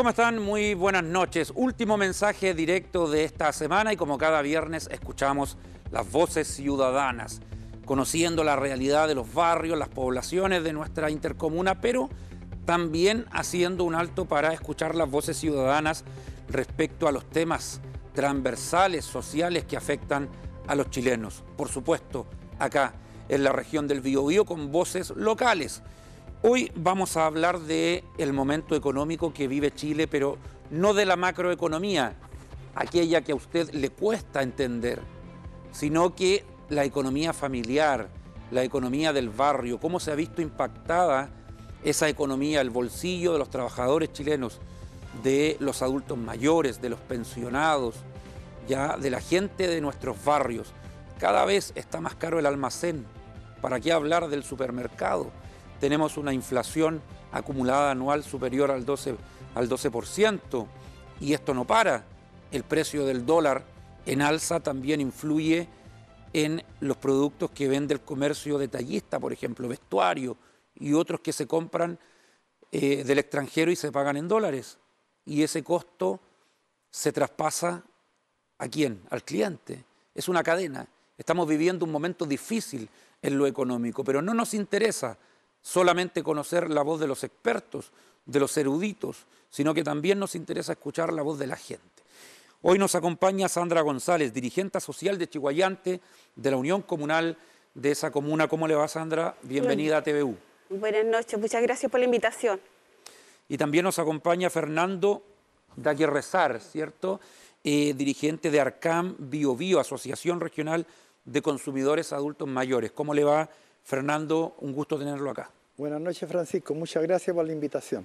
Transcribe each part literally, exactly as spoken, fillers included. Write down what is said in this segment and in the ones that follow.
¿Cómo están? Muy buenas noches. Último mensaje directo de esta semana y como cada viernes escuchamos las voces ciudadanas, conociendo la realidad de los barrios, las poblaciones de nuestra intercomuna, pero también haciendo un alto para escuchar las voces ciudadanas respecto a los temas transversales, sociales que afectan a los chilenos. Por supuesto, acá en la región del Biobío con voces locales. Hoy vamos a hablar del momento económico que vive Chile, pero no de la macroeconomía, aquella que a usted le cuesta entender, sino que la economía familiar, la economía del barrio, cómo se ha visto impactada esa economía, el bolsillo de los trabajadores chilenos, de los adultos mayores, de los pensionados, ya de la gente de nuestros barrios. Cada vez está más caro el almacén. ¿Para qué hablar del supermercado? Tenemos una inflación acumulada anual superior al doce, al doce por ciento y esto no para. El precio del dólar en alza también influye en los productos que vende el comercio detallista, por ejemplo, vestuario y otros que se compran eh, del extranjero y se pagan en dólares. Y ese costo se traspasa ¿a quién? Al cliente. Es una cadena. Estamos viviendo un momento difícil en lo económico, pero no nos interesa solamente conocer la voz de los expertos, de los eruditos, sino que también nos interesa escuchar la voz de la gente. Hoy nos acompaña Sandra González, dirigente social de Chiguayante, de la Unión Comunal de esa comuna. ¿Cómo le va, Sandra? Bienvenida a T V U. Buenas noches, muchas gracias por la invitación. Y también nos acompaña Fernando Daguerrezar, ¿cierto? Eh, dirigente de ARCAM Biobío, Asociación Regional de Consumidores Adultos Mayores. ¿Cómo le va, Fernando? Un gusto tenerlo acá. Buenas noches, Francisco. Muchas gracias por la invitación.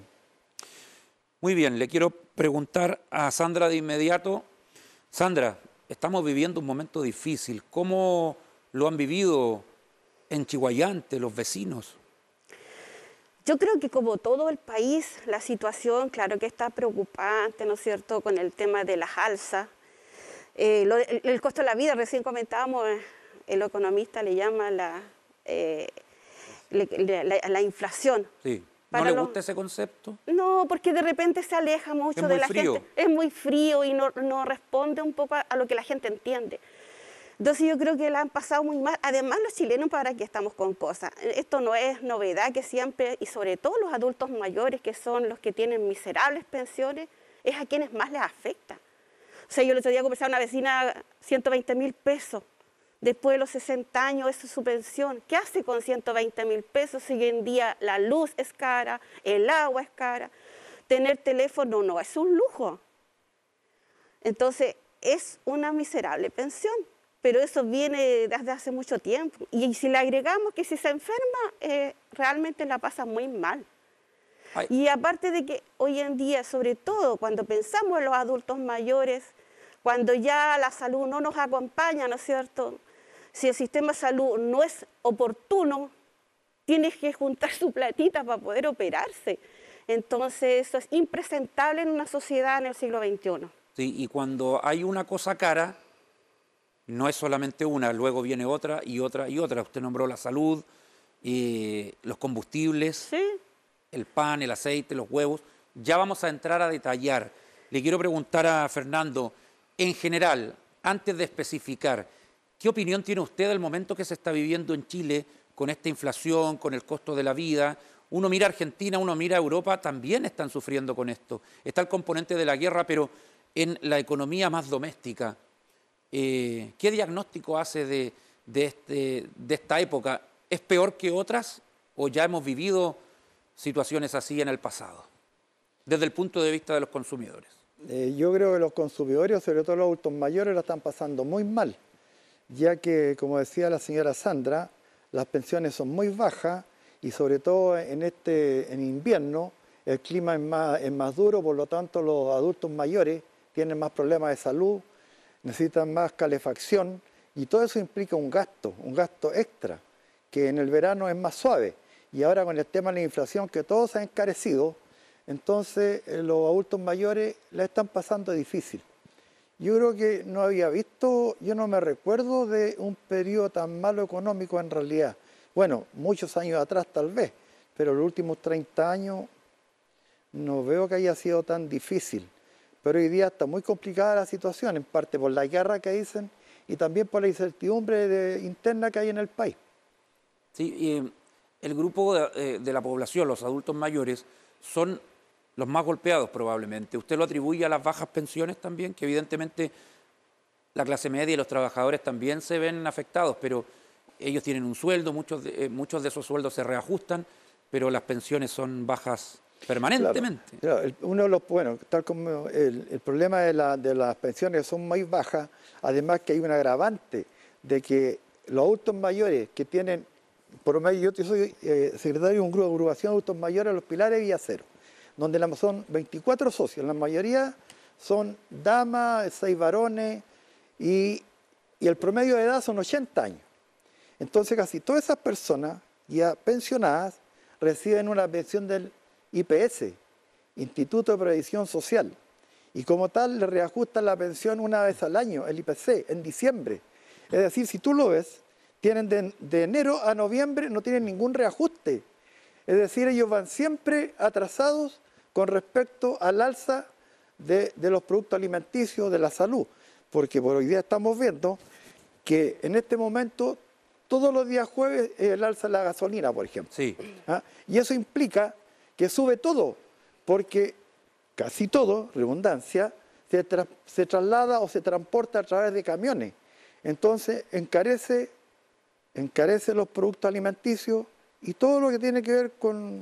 Muy bien, le quiero preguntar a Sandra de inmediato. Sandra, estamos viviendo un momento difícil. ¿Cómo lo han vivido en Chiguayante, los vecinos? Yo creo que como todo el país, la situación, claro que está preocupante, ¿no es cierto?, con el tema de las alzas. Eh, lo, el, el costo de la vida, recién comentábamos, el economista le llama la... Eh, La, la, la inflación. Sí. ¿No le gusta ese concepto? No, porque de repente se aleja mucho de la frío. gente. Es muy frío y no, no responde un poco a, a lo que la gente entiende. Entonces yo creo que la han pasado muy mal. Además los chilenos, para que estamos con cosas. Esto no es novedad, que siempre, y sobre todo los adultos mayores, que son los que tienen miserables pensiones, es a quienes más les afecta. O sea, yo el otro día conversaba con una vecina, ciento veinte mil pesos. Después de los sesenta años, esa es su pensión. ¿Qué hace con ciento veinte mil pesos si hoy en día la luz es cara, el agua es cara? Tener teléfono no es un lujo. Entonces, es una miserable pensión, pero eso viene desde hace mucho tiempo. Y si le agregamos que si se enferma, eh, realmente la pasa muy mal. Ay. Y aparte de que hoy en día, sobre todo cuando pensamos en los adultos mayores, cuando ya la salud no nos acompaña, ¿no es cierto? Si el sistema de salud no es oportuno, tienes que juntar su platita para poder operarse. Entonces, eso es impresentable en una sociedad en el siglo veintiuno. Sí, y cuando hay una cosa cara, no es solamente una, luego viene otra y otra y otra. Usted nombró la salud, eh, los combustibles, ¿sí?, el pan, el aceite, los huevos. Ya vamos a entrar a detallar. Le quiero preguntar a Fernando, en general, antes de especificar, ¿qué opinión tiene usted del momento que se está viviendo en Chile con esta inflación, con el costo de la vida? Uno mira a Argentina, uno mira a Europa, también están sufriendo con esto. Está el componente de la guerra, pero en la economía más doméstica. Eh, ¿Qué diagnóstico hace de, de, este, de esta época? ¿Es peor que otras o ya hemos vivido situaciones así en el pasado? Desde el punto de vista de los consumidores. Eh, yo creo que los consumidores, sobre todo los adultos mayores, lo están pasando muy mal, ya que, como decía la señora Sandra, las pensiones son muy bajas y sobre todo en, este, en invierno el clima es más, es más duro, por lo tanto los adultos mayores tienen más problemas de salud, necesitan más calefacción y todo eso implica un gasto, un gasto extra, que en el verano es más suave. Y ahora con el tema de la inflación, que todo se ha encarecido, entonces eh, los adultos mayores la están pasando difícil. Yo creo que no había visto, yo no me recuerdo de un periodo tan malo económico en realidad. Bueno, muchos años atrás tal vez, pero los últimos treinta años no veo que haya sido tan difícil. Pero hoy día está muy complicada la situación, en parte por la guerra que dicen y también por la incertidumbre de, interna que hay en el país. Sí, y eh, el grupo de, eh, de la población, los adultos mayores, son los más golpeados probablemente. ¿Usted lo atribuye a las bajas pensiones también? Que evidentemente la clase media y los trabajadores también se ven afectados, pero ellos tienen un sueldo, muchos de, eh, muchos de esos sueldos se reajustan, pero las pensiones son bajas permanentemente. Claro, claro, uno de los, bueno, tal como el, el problema de, la, de las pensiones son muy bajas, además que hay un agravante de que los adultos mayores que tienen, por medio, yo soy eh, secretario de un grupo de agrupación de adultos mayores, Los Pilares Villa Cero, donde la, son veinticuatro socios, la mayoría son damas, seis varones, y, y el promedio de edad son ochenta años. Entonces casi todas esas personas ya pensionadas reciben una pensión del I P S, Instituto de Previsión Social, y como tal le reajustan la pensión una vez al año, el I P C, en diciembre. Es decir, si tú lo ves, tienen de, de enero a noviembre no tienen ningún reajuste. Es decir, ellos van siempre atrasados con respecto al alza de, de los productos alimenticios, de la salud, porque por hoy día estamos viendo que en este momento todos los días jueves es el alza de la gasolina, por ejemplo. Sí. ¿Ah? Y eso implica que sube todo, porque casi todo, redundancia, se, tra se traslada o se transporta a través de camiones. Entonces encarece, encarece los productos alimenticios y todo lo que tiene que ver con,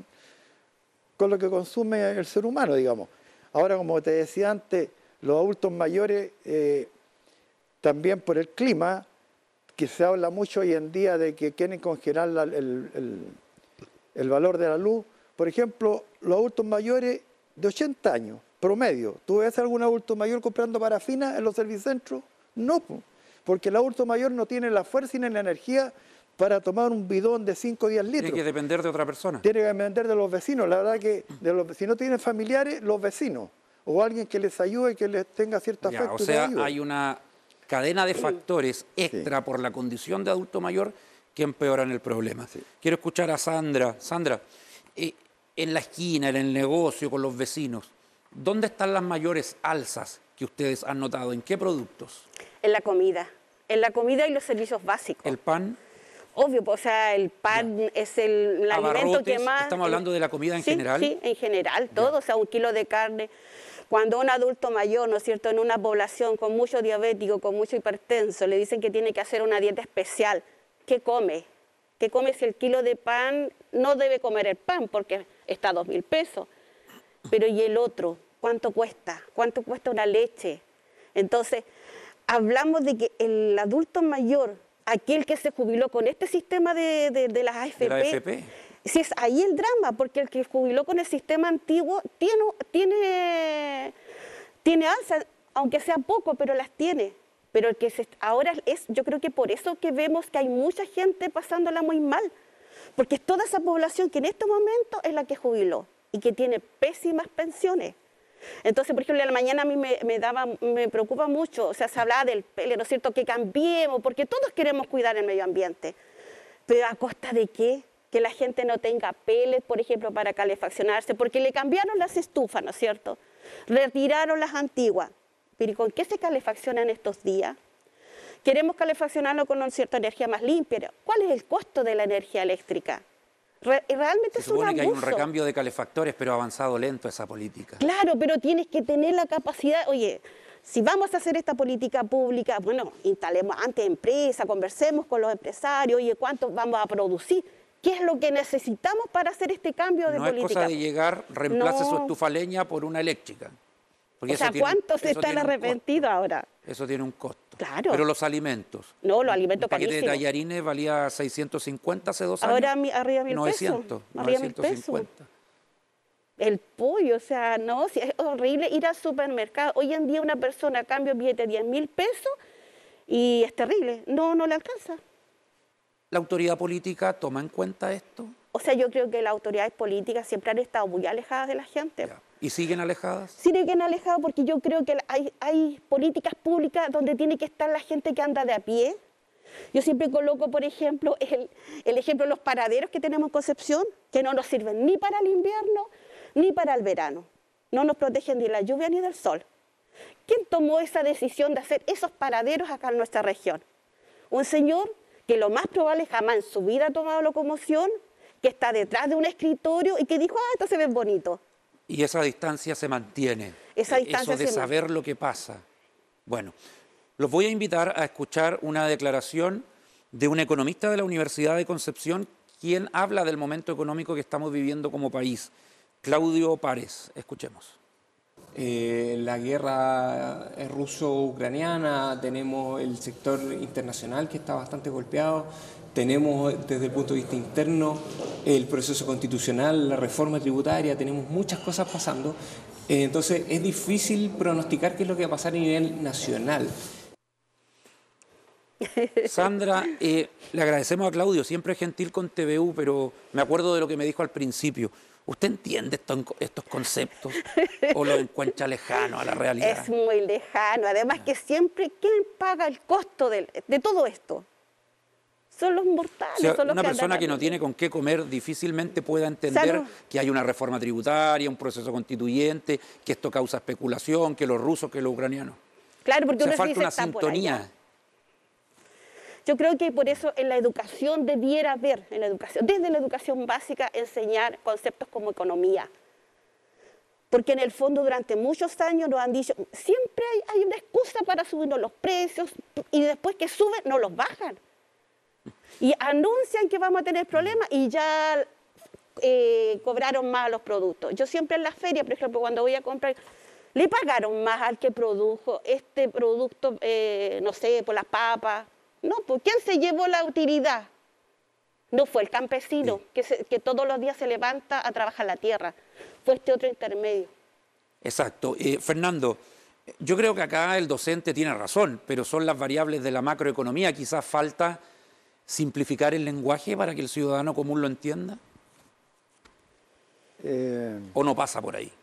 con lo que consume el ser humano, digamos. Ahora, como te decía antes, los adultos mayores, eh, también por el clima, que se habla mucho hoy en día de que quieren congelar la, el, el, el valor de la luz. Por ejemplo, los adultos mayores de ochenta años, promedio. ¿Tú ves algún adulto mayor comprando parafina en los servicentros? No, porque el adulto mayor no tiene la fuerza ni la energía para tomar un bidón de cinco o diez litros. Tiene que depender de otra persona. Tiene que depender de los vecinos. La verdad que de los, si no tienen familiares, los vecinos. O alguien que les ayude, que les tenga cierta Ya, afecto. o sea, hay una cadena de factores extra sí. por la condición de adulto mayor que empeoran el problema. Sí. Quiero escuchar a Sandra. Sandra, eh, en la esquina, en el negocio, con los vecinos, ¿dónde están las mayores alzas que ustedes han notado? ¿En qué productos? En la comida. En la comida y los servicios básicos. ¿El pan? Obvio, o sea, el pan ya. es el, el alimento que más... ¿Estamos hablando de la comida en sí, general? Sí, en general, todo, ya. O sea, un kilo de carne. Cuando un adulto mayor, ¿no es cierto?, en una población con mucho diabético, con mucho hipertenso, le dicen que tiene que hacer una dieta especial, ¿qué come? ¿Qué come si el kilo de pan no debe comer el pan porque está a dos mil pesos? Pero ¿y el otro? ¿Cuánto cuesta? ¿Cuánto cuesta una leche? Entonces, hablamos de que el adulto mayor, aquel que se jubiló con este sistema de, de, de las A F P, ¿De la A F P? Si es ahí el drama, porque el que jubiló con el sistema antiguo tiene, tiene, tiene alza, aunque sea poco, pero las tiene. Pero el que se, ahora es, yo creo que por eso que vemos que hay mucha gente pasándola muy mal, porque es toda esa población que en este momento es la que jubiló y que tiene pésimas pensiones. Entonces, por ejemplo, en la mañana a mí me, me, daba, me preocupa mucho, o sea, se hablaba del pellet, ¿no es cierto?, que cambiemos, porque todos queremos cuidar el medio ambiente. Pero ¿a costa de qué? Que la gente no tenga pellet, por ejemplo, para calefaccionarse, porque le cambiaron las estufas, ¿no es cierto? Retiraron las antiguas. Pero ¿y con qué se calefaccionan estos días? Queremos calefaccionarlo con una cierta energía más limpia. ¿Cuál es el costo de la energía eléctrica? Re realmente se es un abuso. supone que hay un recambio de calefactores, pero ha avanzado lento esa política. Claro, pero tienes que tener la capacidad, oye, si vamos a hacer esta política pública, bueno, instalemos antes empresas, conversemos con los empresarios, oye, ¿cuánto vamos a producir? ¿Qué es lo que necesitamos para hacer este cambio de no política? No es cosa de llegar, reemplace no. su estufa leña por una eléctrica. Porque o sea, ¿cuántos están arrepentidos ahora? Eso tiene un costo. Claro. Pero los alimentos. No, los alimentos carísimos. Un paquete carísimos. de tallarines valía seiscientos cincuenta hace dos años. Ahora arriba mil novecientos, pesos. Arriba mil pesos. El pollo, o sea, no, si es horrible ir al supermercado. Hoy en día una persona cambia un billete de diez mil pesos y es terrible. No, no le alcanza. ¿La autoridad política toma en cuenta esto? O sea, yo creo que las autoridades políticas siempre han estado muy alejadas de la gente. Ya. ¿Y siguen alejadas? Siguen alejadas porque yo creo que hay, hay políticas públicas donde tiene que estar la gente que anda de a pie. Yo siempre coloco, por ejemplo, el, el ejemplo de los paraderos que tenemos en Concepción, que no nos sirven ni para el invierno, ni para el verano. No nos protegen ni de la lluvia ni del sol. ¿Quién tomó esa decisión de hacer esos paraderos acá en nuestra región? Un señor que lo más probable jamás en su vida ha tomado locomoción, que está detrás de un escritorio y que dijo, ah, esto se ve bonito. Y esa distancia se mantiene. Esa distancia Eso de se saber mantiene. lo que pasa. Bueno, los voy a invitar a escuchar una declaración de un economista de la Universidad de Concepción, quien habla del momento económico que estamos viviendo como país. Claudio Párez, escuchemos. Eh, la guerra ruso-ucraniana, tenemos el sector internacional que está bastante golpeado, tenemos desde el punto de vista interno el proceso constitucional, la reforma tributaria, tenemos muchas cosas pasando, eh, entonces es difícil pronosticar qué es lo que va a pasar a nivel nacional. Sandra, eh, le agradecemos a Claudio, siempre es gentil con T V U, pero me acuerdo de lo que me dijo al principio. ¿Usted entiende esto, estos conceptos o lo encuentra lejano a la realidad? Es muy lejano. Además que siempre, ¿quién paga el costo de, de todo esto? Son los mortales. O sea, son los una que persona andan que no aquí. tiene con qué comer difícilmente pueda entender Salud. que hay una reforma tributaria, un proceso constituyente, que esto causa especulación, que los rusos, que los ucranianos. Claro, porque O sea, uno falta dice, una está por sintonía. allá. Yo creo que por eso en la educación debiera haber, en la educación, desde la educación básica, enseñar conceptos como economía. Porque en el fondo durante muchos años nos han dicho, siempre hay, hay una excusa para subirnos los precios y después que suben no los bajan. Y anuncian que vamos a tener problemas y ya eh, cobraron más los productos. Yo siempre en la feria, por ejemplo, cuando voy a comprar, le pagaron más al que produjo este producto, eh, no sé, por las papas. No, pues ¿quién se llevó la utilidad? No fue el campesino, Sí. que, se, que todos los días se levanta a trabajar la tierra. Fue este otro intermedio. Exacto. Eh, Fernando, yo creo que acá el docente tiene razón, pero son las variables de la macroeconomía. Quizás falta simplificar el lenguaje para que el ciudadano común lo entienda. Eh, ¿O no pasa por ahí?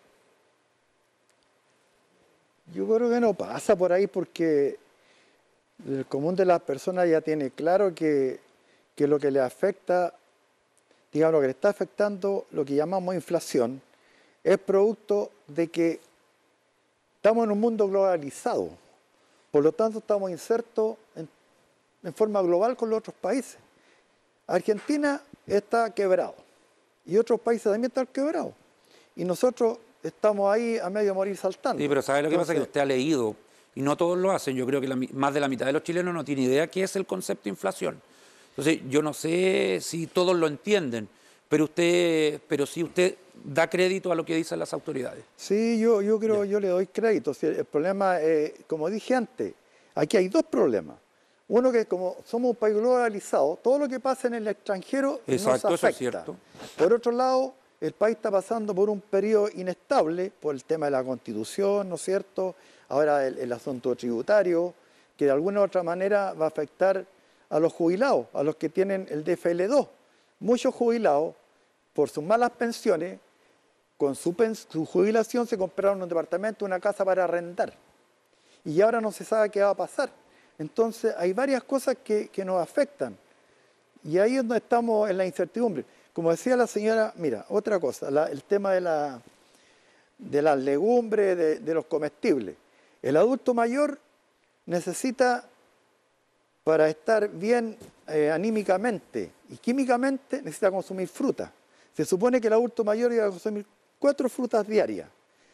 yo creo que no pasa por ahí porque el común de las personas ya tiene claro que, que lo que le afecta, digamos, lo que le está afectando, lo que llamamos inflación, es producto de que estamos en un mundo globalizado. Por lo tanto, estamos insertos en, en forma global con los otros países. Argentina está quebrado y otros países también están quebrados. Y nosotros estamos ahí a medio morir saltando. Sí, pero ¿sabe lo que pasa? Que Entonces, usted ha leído, y no todos lo hacen. Yo creo que la, más de la mitad de los chilenos no tiene idea qué es el concepto de inflación. Entonces, yo no sé si todos lo entienden, pero usted, pero sí usted da crédito a lo que dicen las autoridades. Sí, yo, yo creo, yo le doy crédito. Si el, el problema, eh, como dije antes, aquí hay dos problemas. Uno que como somos un país globalizado, todo lo que pasa en el extranjero Exacto, nos eso es afecta. cierto. Por otro lado, el país está pasando por un periodo inestable por el tema de la Constitución, ¿no es cierto? Ahora el, el asunto tributario, que de alguna u otra manera va a afectar a los jubilados, a los que tienen el D F L dos. Muchos jubilados, por sus malas pensiones, con su, pens su jubilación se compraron un departamento, una casa para arrendar. Y ahora no se sabe qué va a pasar. Entonces hay varias cosas que, que nos afectan. Y ahí es donde estamos en la incertidumbre. Como decía la señora, mira, otra cosa, la, el tema de, la, de las legumbres, de, de los comestibles. El adulto mayor necesita, para estar bien eh, anímicamente y químicamente, necesita consumir fruta. Se supone que el adulto mayor iba a consumir cuatro frutas diarias.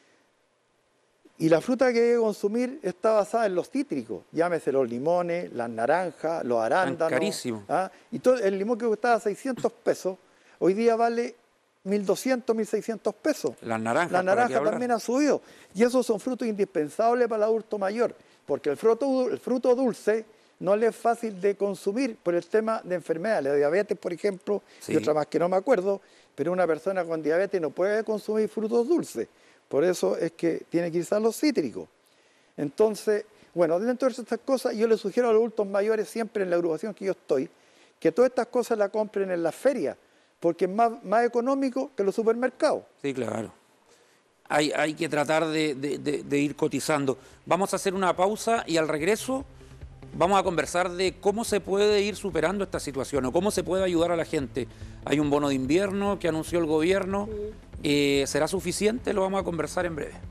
Y la fruta que debe consumir está basada en los cítricos, llámese los limones, las naranjas, los arándanos. Carísimo. ¿Ah? Y todo, el limón que costaba seiscientos pesos, hoy día vale mil doscientos, mil seiscientos pesos. Las naranjas. La ¿para qué naranja hablar? también ha subido. Y esos son frutos indispensables para el adulto mayor, porque el fruto, el fruto dulce no le es fácil de consumir por el tema de enfermedades. La diabetes, por ejemplo, Sí. y otra más que no me acuerdo, pero una persona con diabetes no puede consumir frutos dulces. Por eso es que tiene que irse a los cítricos. Entonces, bueno, dentro de estas cosas, yo le sugiero a los adultos mayores, siempre en la agrupación que yo estoy, que todas estas cosas las compren en las ferias, porque es más, más económico que los supermercados. Sí, claro. Hay, hay que tratar de, de- de- de ir cotizando. Vamos a hacer una pausa y al regreso vamos a conversar de cómo se puede ir superando esta situación o cómo se puede ayudar a la gente. Hay un bono de invierno que anunció el gobierno Eh, ¿Será suficiente? Lo vamos a conversar en breve.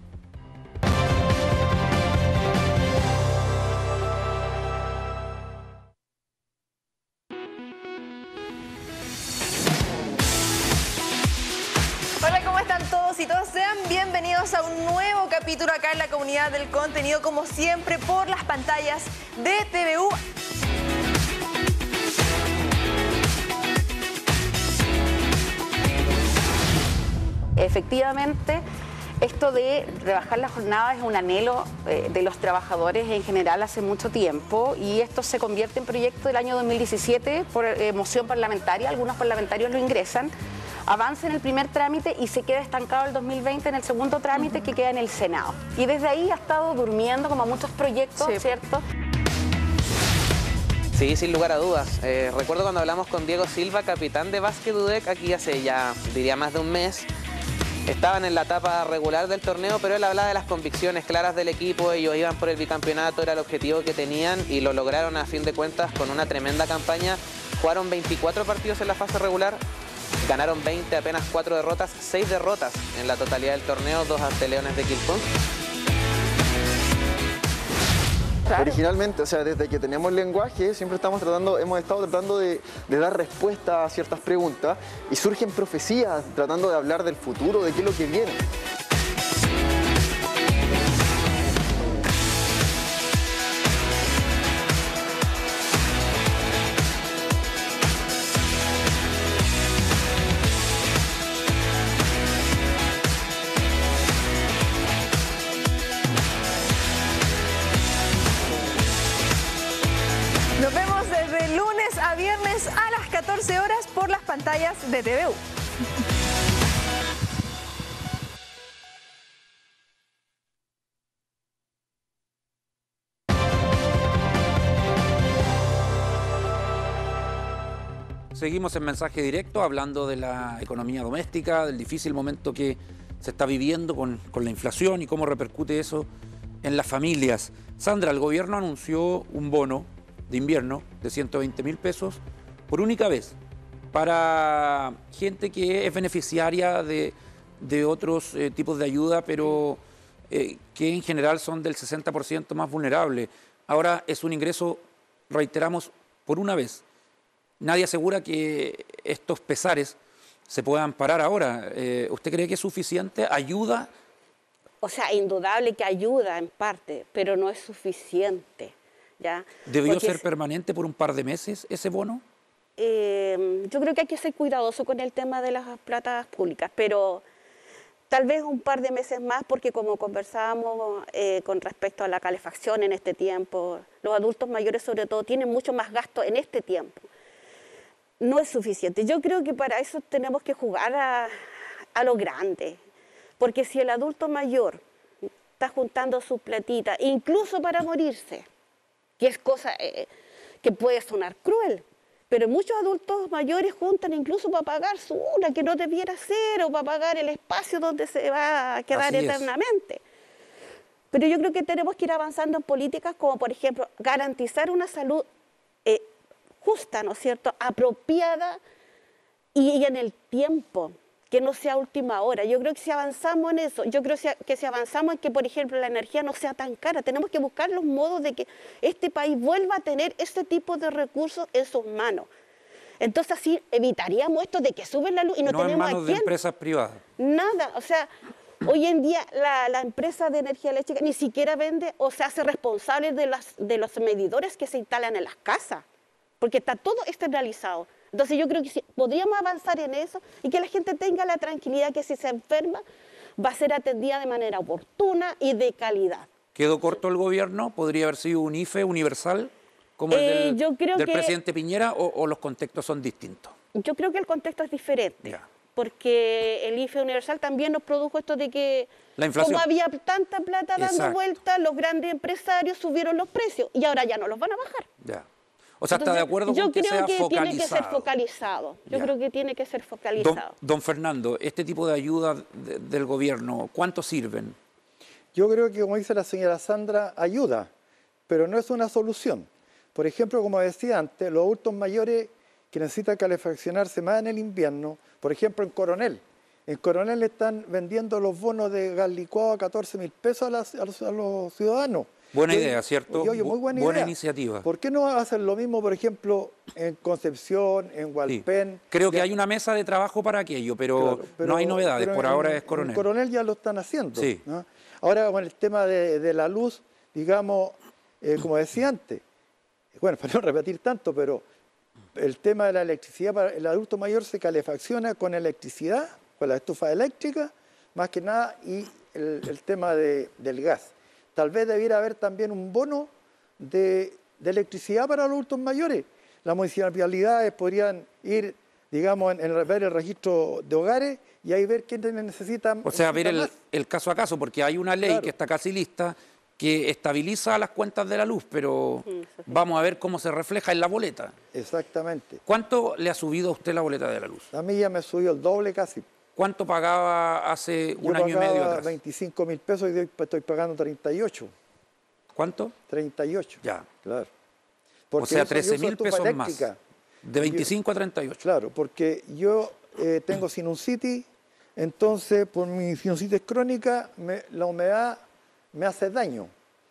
Hola, ¿cómo están todos y todas? Sean bienvenidos a un nuevo capítulo acá en la Comunidad del Contenido, como siempre por las pantallas de T V U. Efectivamente, esto de rebajar la jornada es un anhelo eh, de los trabajadores en general hace mucho tiempo, y esto se convierte en proyecto del año dos mil diecisiete por eh, moción parlamentaria. Algunos parlamentarios lo ingresan, avanza en el primer trámite y se queda estancado el dos mil veinte en el segundo trámite, que queda en el Senado. Y desde ahí ha estado durmiendo como muchos proyectos, sí, ¿cierto? Sí, sin lugar a dudas. Eh, recuerdo cuando hablamos con Diego Silva, capitán de Básquet U D E C, aquí hace ya, diría, más de un mes. Estaban en la etapa regular del torneo, pero él hablaba de las convicciones claras del equipo. Ellos iban por el bicampeonato, era el objetivo que tenían y lo lograron a fin de cuentas con una tremenda campaña. Jugaron veinticuatro partidos en la fase regular, ganaron veinte, apenas cuatro derrotas, seis derrotas en la totalidad del torneo, dos ante Leones de Quilpón. Claro. Originalmente, o sea, desde que tenemos lenguaje, siempre estamos tratando, hemos estado tratando de, de dar respuesta a ciertas preguntas y surgen profecías, tratando de hablar del futuro, de qué es lo que viene. Nos vemos desde lunes a viernes a las catorce horas por las pantallas de T V U. Seguimos en mensaje directo hablando de la economía doméstica, del difícil momento que se está viviendo con, con la inflación y cómo repercute eso en las familias. Sandra, el gobierno anunció un bono de invierno de ciento veinte mil pesos por única vez para gente que es beneficiaria de, de otros eh, tipos de ayuda, pero eh, que en general son del sesenta por ciento más vulnerables. Ahora es un ingreso, reiteramos, por una vez. Nadie asegura que estos pesares se puedan parar ahora. Eh, ¿Usted cree que es suficiente? ¿Ayuda? O sea, indudable que ayuda en parte, pero no es suficiente. ¿Ya? ¿Debió Porque ser es, permanente por un par de meses ese bono? Eh, yo creo que hay que ser cuidadoso con el tema de las platas públicas, pero tal vez un par de meses más, porque como conversábamos eh, con respecto a la calefacción en este tiempo, los adultos mayores sobre todo tienen mucho más gasto en este tiempo. No es suficiente. Yo creo que para eso tenemos que jugar a, a lo grande, porque si el adulto mayor está juntando su platita, incluso para morirse, que es cosa eh, que puede sonar cruel, pero muchos adultos mayores juntan incluso para pagar su una que no debiera ser, o para pagar el espacio donde se va a quedar Así eternamente. Es. Pero yo creo que tenemos que ir avanzando en políticas como, por ejemplo, garantizar una salud eh, justa, ¿no es cierto?, apropiada y, y en el tiempo, que no sea última hora. Yo creo que si avanzamos en eso, yo creo que si avanzamos en que, por ejemplo, la energía no sea tan cara, tenemos que buscar los modos de que este país vuelva a tener este tipo de recursos en sus manos. Entonces así evitaríamos esto de que suben la luz y no, no tenemos en manos a quién. de empresas privadas. Nada, o sea, hoy en día la, la empresa de energía eléctrica ni siquiera vende o se hace responsable de, las, de los medidores que se instalan en las casas, porque está todo externalizado. Entonces yo creo que sí, podríamos avanzar en eso y que la gente tenga la tranquilidad que si se enferma va a ser atendida de manera oportuna y de calidad. ¿Quedó corto el gobierno? ¿Podría haber sido un I F E universal como el Eh, del, yo creo del que- presidente Piñera, o, o los contextos son distintos? Yo creo que el contexto es diferente, Ya. porque el I F E universal también nos produjo esto de que La inflación. como había tanta plata dando Exacto. vueltas, los grandes empresarios subieron los precios y ahora ya no los van a bajar. Ya. O sea, ¿está de Entonces, acuerdo yo con que creo sea que focalizado? tiene que ser focalizado. Yo Ya. creo que tiene que ser Don, focalizado. don Fernando, este tipo de ayuda de- del gobierno, ¿cuánto sirven? Yo creo que, como dice la señora Sandra, ayuda, pero no es una solución. Por ejemplo, como decía antes, los adultos mayores que necesitan calefaccionarse más en el invierno, por ejemplo en Coronel, En Coronel están vendiendo los bonos de gas licuado a catorce mil pesos a, las, a, los, a los ciudadanos. Buena Yo- idea, ¿cierto? Oye, muy buena, Buena idea. iniciativa. ¿Por qué no hacen lo mismo, por ejemplo, en Concepción, en Sí. Hualpén? Creo que Ya- hay una mesa de trabajo para aquello, pero, Claro, pero- no hay novedades. pero Por en- ahora es en Coronel. Coronel ya lo están haciendo. Sí. ¿no? Ahora con el tema de, de la luz, digamos, eh, como decía antes, bueno, para no repetir tanto, pero el tema de la electricidad para el adulto mayor se calefacciona con electricidad, con la estufa eléctrica, más que nada, y el, el tema de- del gas. Tal vez debiera haber también un bono de, de electricidad para los adultos mayores. Las municipalidades podrían ir, digamos, en, en ver el registro de hogares y ahí ver quiénes necesitan. O sea, ver el, necesitan más. el caso a caso, porque hay una ley Claro. que está casi lista que estabiliza las cuentas de la luz, pero vamos a ver cómo se refleja en la boleta. Exactamente. ¿Cuánto le ha subido a usted la boleta de la luz? A mí ya me subió el doble casi. ¿Cuánto pagaba hace Yo un año y medio pagaba atrás? veinticinco mil pesos y hoy estoy pagando treinta y ocho. ¿Cuánto? treinta y ocho. Ya. Claro. O Porque sea, yo uso- yo trece uso mil estufa pesos más. eléctrica. De veinticinco a treinta y ocho. Claro, porque yo eh, tengo sinusitis, entonces por mi sinusitis crónica me- la humedad me hace daño.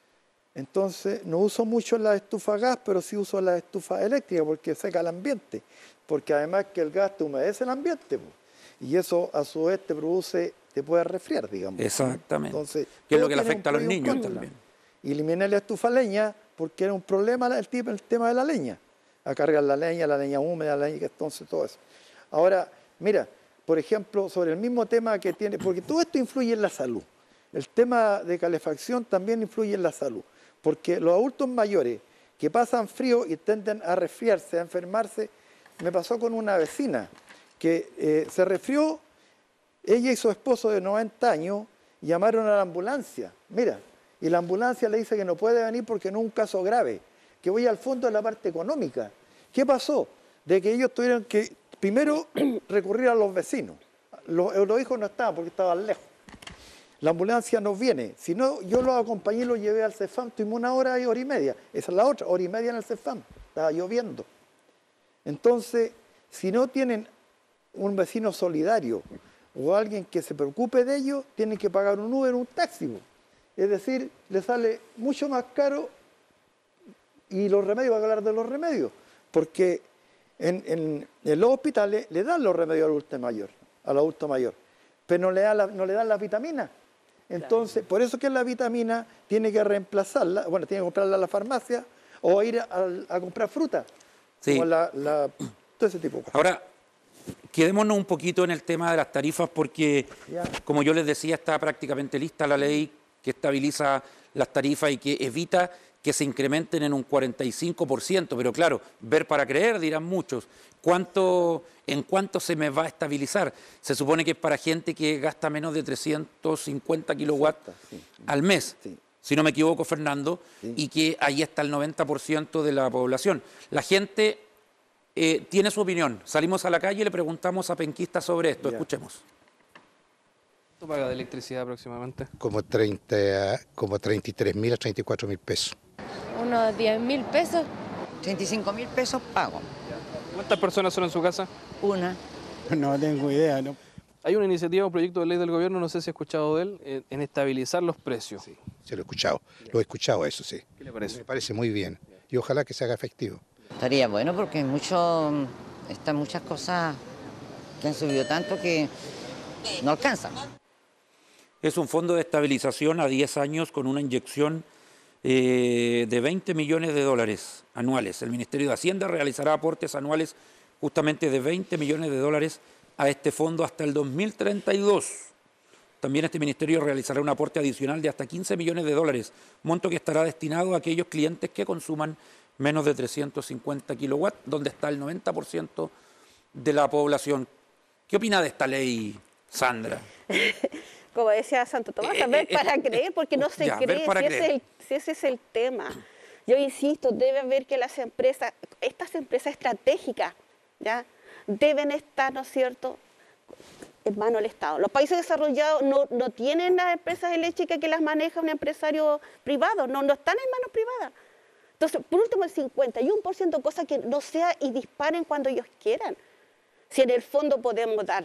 Entonces no uso mucho la estufa a gas, pero sí uso la estufa eléctrica porque seca el ambiente. Porque además que el gas te humedece el ambiente, po. Y eso a su vez te produce, te puede resfriar, digamos. Exactamente. Entonces, Que es lo todo que le tiene afecta a un los pro y un niños contra. también. Y eliminé la estufa a leña porque era un problema el, tipo- el tema de la leña. A cargar la leña, la leña húmeda, la leña, entonces todo eso. Ahora, mira, por ejemplo, sobre el mismo tema que tiene, porque todo esto influye en la salud. El tema de calefacción también influye en la salud, porque los adultos mayores que pasan frío y tienden a resfriarse, a enfermarse, me pasó con una vecina que eh, se resfrió, ella y su esposo de noventa años llamaron a la ambulancia, mira, y la ambulancia le dice que no puede venir porque no es un caso grave, que voy al fondo de la parte económica. ¿Qué pasó? De que ellos tuvieron que primero recurrir a los vecinos. Los, los hijos no estaban porque estaban lejos. La ambulancia no viene. Si no, yo los acompañé y los llevé al CEFAM. Tuvimos una hora y hora y media. Esa es la otra, hora y media en el CEFAM. Estaba lloviendo. Entonces, si no tienen un vecino solidario o alguien que se preocupe de ellos, tienen que pagar un Uber o un taxi. Es decir, le sale mucho más caro y los remedios, va a hablar de los remedios, porque en, en, en los hospitales le dan los remedios al adulto mayor, al adulto mayor, pero no le, da la, no le dan las vitaminas. Entonces, por eso que la vitamina tiene que reemplazarla, bueno, tiene que comprarla a la farmacia o ir a, a comprar fruta. Sí. Como la, la, todo ese tipo de cosas. Ahora, quedémonos un poquito en el tema de las tarifas porque, Ya. como yo les decía, está prácticamente lista la ley que estabiliza las tarifas y que evita que se incrementen en un cuarenta y cinco por ciento. Pero claro, ver para creer, dirán muchos. ¿Cuánto, ¿En cuánto se me va a estabilizar? Se supone que es para gente que gasta menos de trescientos cincuenta kilowatts Sí. al mes. Sí. Si no me equivoco, Fernando, Sí. y que ahí está el noventa por ciento de la población. La gente eh, tiene su opinión. Salimos a la calle y le preguntamos a penquistas sobre esto. Ya. Escuchemos. ¿Cuánto paga de electricidad aproximadamente? Como, treinta, como treinta y tres mil a treinta y cuatro mil pesos. Unos diez mil pesos, treinta y cinco mil pesos pago. ¿Cuántas personas son en su casa? Una. No tengo idea, ¿no? Hay una iniciativa, un proyecto de ley del gobierno, no sé si ha escuchado de él, eh, en estabilizar los precios. Sí, se lo he escuchado, lo he escuchado eso, sí. ¿Qué le parece? Me parece muy bien y ojalá que se haga efectivo. Estaría bueno porque mucho, están muchas cosas que han subido tanto que no alcanzan. Es un fondo de estabilización a diez años con una inyección eh, de veinte millones de dólares anuales. El Ministerio de Hacienda realizará aportes anuales justamente de veinte millones de dólares a este fondo hasta el dos mil treinta y dos. También este ministerio realizará un aporte adicional de hasta quince millones de dólares, monto que estará destinado a aquellos clientes que consuman menos de trescientos cincuenta kilowatts, donde está el noventa por ciento de la población. ¿Qué opina de esta ley, Sandra? Como decía Santo Tomás, Eh, ver eh, para eh, creer, porque no se ya, ver cree para si ese, es creer. el, si ese es el tema. Yo insisto, debe haber que las empresas, estas empresas estratégicas, ¿ya? Deben estar, ¿no es cierto?, en manos del Estado. Los países desarrollados no, no tienen las empresas eléctricas que las maneja un empresario privado, no, no están en manos privadas. Entonces, por último, el cincuenta y uno por ciento, cosa que no sea y disparen cuando ellos quieran. Si en el fondo podemos dar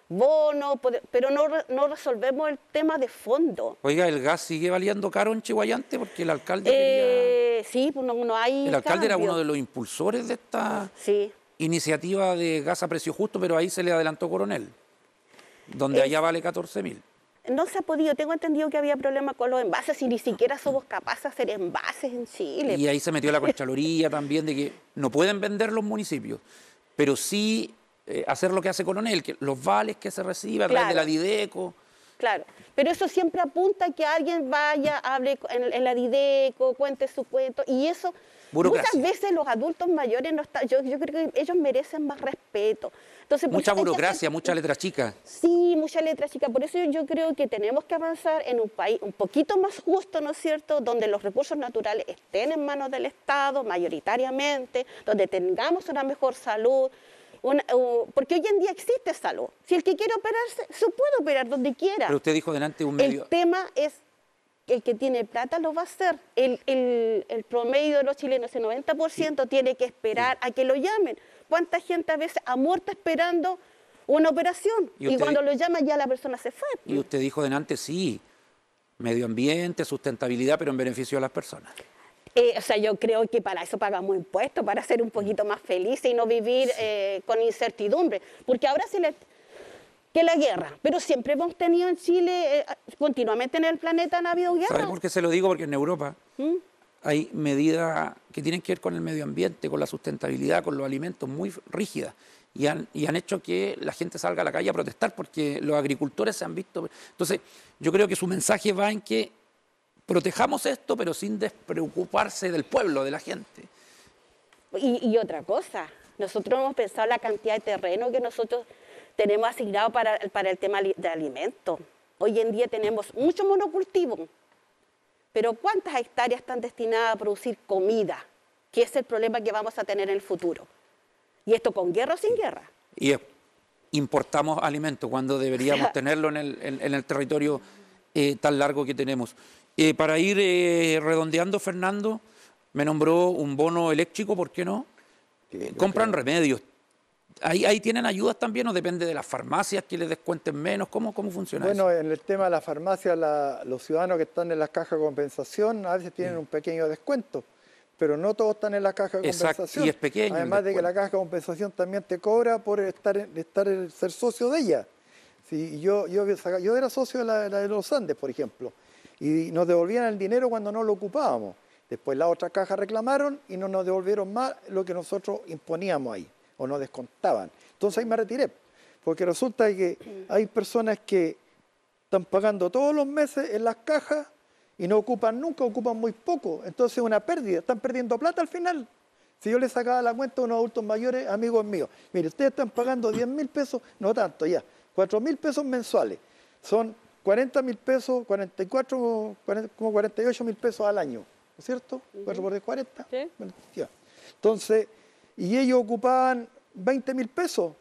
bonos, pero no, no resolvemos el tema de fondo. Oiga, ¿el gas sigue valiendo caro en Chihuayante? Porque el alcalde eh, quería... Sí, pues no, no hay El alcalde cambio. era uno de los impulsores de esta sí. iniciativa de gas a precio justo, pero ahí se le adelantó Coronel, donde es... allá vale catorce mil. No se ha podido, tengo entendido que había problemas con los envases y ni siquiera somos capaces de hacer envases en Chile. Y ahí se metió la Contraloría también de que no pueden vender los municipios, pero sí eh, hacer lo que hace Coronel, que los vales que se reciben a través de la Dideco. Claro, pero eso siempre apunta a que alguien vaya, hable en, en la Dideco, cuente su cuento, y eso... Burocracia. Muchas veces los adultos mayores no están, yo, yo creo que ellos merecen más respeto. Entonces, mucha burocracia, hacer, mucha letra chica. Sí, mucha letra chica. Por eso yo, yo creo que tenemos que avanzar en un país un poquito más justo, ¿no es cierto?, donde los recursos naturales estén en manos del Estado mayoritariamente, donde tengamos una mejor salud, una, uh, porque hoy en día existe salud. Si el que quiere operarse, se puede operar donde quiera. Pero usted dijo delante un medio... El tema es... El que tiene plata lo va a hacer. El, el, el promedio de los chilenos, el noventa por ciento, tiene que esperar sí. a que lo llamen. ¿Cuánta gente a veces ha muerto esperando una operación? Y, usted, y cuando lo llaman ya la persona se fue. Y usted dijo delante, sí, medio ambiente, sustentabilidad, pero en beneficio de las personas. Eh, o sea, yo creo que para eso pagamos impuestos, para ser un poquito más felices y no vivir sí. eh, con incertidumbre. Porque ahora se le... que la guerra, pero siempre hemos tenido en Chile, eh, continuamente en el planeta han habido guerra. ¿Sabe por qué se lo digo? Porque en Europa ¿Mm? hay medidas que tienen que ver con el medio ambiente, con la sustentabilidad, con los alimentos muy rígidas y han, y han hecho que la gente salga a la calle a protestar porque los agricultores se han visto... Entonces, yo creo que su mensaje va en que protejamos esto, pero sin despreocuparse del pueblo, de la gente. Y, y otra cosa, nosotros hemos pensado la cantidad de terreno que nosotros... tenemos asignado para, para el tema de alimentos. Hoy en día tenemos mucho monocultivo, pero ¿cuántas hectáreas están destinadas a producir comida? Que es el problema que vamos a tener en el futuro. Y esto con guerra o sin guerra. Y importamos alimentos cuando deberíamos o sea, tenerlo en el, en, en el territorio eh, tan largo que tenemos. Eh, para ir eh, redondeando, Fernando, me nombró un bono eléctrico, ¿por qué no? Eh, compran remedios. ¿Ahí, ¿Ahí tienen ayudas también o depende de las farmacias que les descuenten menos? ¿Cómo, cómo funciona bueno, eso? Bueno, en el tema de las farmacias, la, los ciudadanos que están en las cajas de compensación a veces tienen mm. un pequeño descuento, pero no todos están en la caja de Exacto, compensación. Y es pequeño. Además de que la caja de compensación también te cobra por estar, estar ser socio de ella. Sí, yo, yo, yo era socio de la, la de los Andes, por ejemplo, y nos devolvían el dinero cuando no lo ocupábamos. Después la otra caja reclamaron y no nos devolvieron más lo que nosotros imponíamos ahí, o nos descontaban. Entonces ahí me retiré, porque resulta que hay personas que están pagando todos los meses en las cajas y no ocupan nunca, ocupan muy poco. Entonces es una pérdida, están perdiendo plata al final. Si yo les sacaba la cuenta a unos adultos mayores, amigos míos, mire, ustedes están pagando diez mil pesos, no tanto ya, cuatro mil pesos mensuales. Son cuarenta mil pesos, cuarenta y cuatro, cuarenta, como cuarenta y ocho mil pesos al año, ¿no es cierto? cuatro por diez, cuarenta. ¿Sí? Entonces, y ellos ocupaban veinte mil pesos.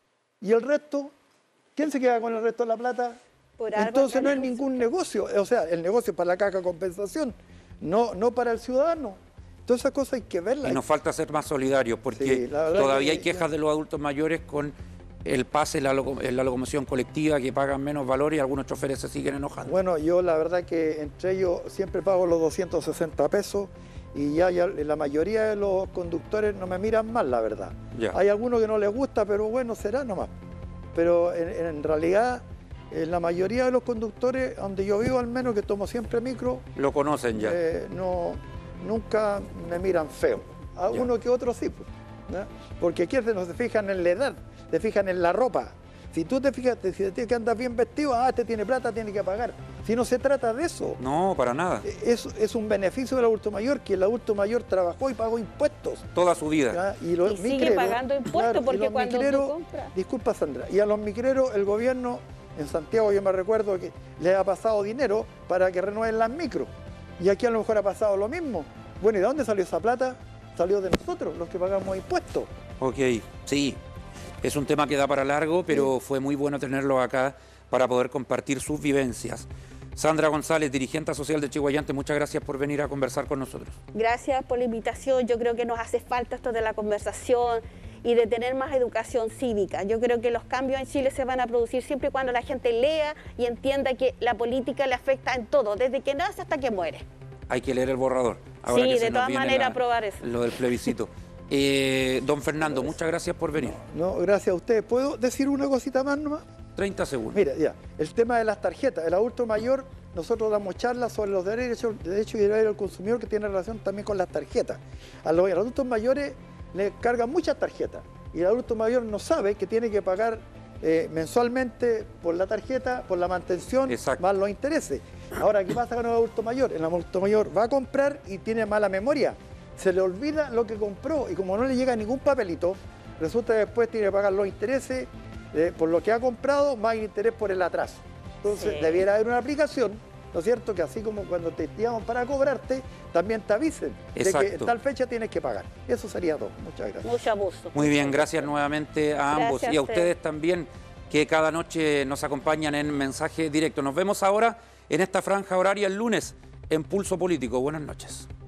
¿Y el resto? ¿Quién se queda con el resto de la plata? Por Entonces no es ningún negocio. O sea, el negocio es para la caja de compensación, no, no para el ciudadano. Todas esas cosas hay que verlas. Y nos falta ser más solidarios, porque sí, todavía que, hay quejas ya. de los adultos mayores con el pase, la, la locomoción colectiva, que pagan menos valor y algunos choferes se siguen enojando. Bueno, yo la verdad que entre ellos siempre pago los doscientos sesenta pesos. Y ya, ya la mayoría de los conductores no me miran mal, la verdad. Ya. Hay algunos que no les gusta, pero bueno, será nomás. Pero en, en realidad, en la mayoría de los conductores, donde yo vivo al menos, que tomo siempre micro... Lo conocen ya. Eh, no, nunca me miran feo. A ya. uno que otro sí, pues, ¿no? Porque aquí no se fijan en la edad, se fijan en la ropa. Si tú te fijas, si te tienes que andar bien vestido, ah, este tiene plata, tiene que pagar. Si no se trata de eso. No, para nada. Es, es un beneficio del adulto mayor, que el adulto mayor trabajó y pagó impuestos. Toda su vida. ¿Ya? Y, los y sigue micreros, pagando impuestos, claro, porque cuando micreros, tú compras... Disculpa, Sandra. Y a los micreros, el gobierno, en Santiago yo me recuerdo que les ha pasado dinero para que renueven las micros. Y aquí a lo mejor ha pasado lo mismo. Bueno, ¿y de dónde salió esa plata? Salió de nosotros, los que pagamos impuestos. Ok, sí. Es un tema que da para largo, pero fue muy bueno tenerlo acá para poder compartir sus vivencias. Sandra González, dirigente social de Chihuayante, muchas gracias por venir a conversar con nosotros. Gracias por la invitación. Yo creo que nos hace falta esto de la conversación y de tener más educación cívica. Yo creo que los cambios en Chile se van a producir siempre y cuando la gente lea y entienda que la política le afecta en todo, desde que nace hasta que muere. Hay que leer el borrador. Ahora Sí, que se de nos todas viene maneras la- aprobar eso. Lo del plebiscito. Eh, don Fernando, muchas gracias por venir. No, gracias a ustedes. ¿Puedo decir una cosita más nomás? treinta segundos. Mira, ya, el tema de las tarjetas. El adulto mayor, nosotros damos charlas sobre los derechos, derechos y deberes del consumidor que tiene relación también con las tarjetas. A los, a los adultos mayores le cargan muchas tarjetas y el adulto mayor no sabe que tiene que pagar eh, mensualmente por la tarjeta, por la mantención, más los intereses. Ahora, ¿qué pasa con el adulto mayor? El adulto mayor va a comprar y tiene mala memoria. Se le olvida lo que compró y como no le llega ningún papelito, resulta que después tiene que pagar los intereses eh, por lo que ha comprado, más el interés por el atraso. Entonces, Sí. debiera haber una aplicación, ¿no es cierto? Que así como cuando te llaman para cobrarte, también te avisen de que Exacto. en tal fecha tienes que pagar. Eso sería todo. Muchas gracias. Mucho abuso. Muy bien, gracias nuevamente a ambos Gracias y a a ustedes. ustedes también que cada noche nos acompañan en Mensaje Directo. Nos vemos ahora en esta franja horaria el lunes en Pulso Político. Buenas noches.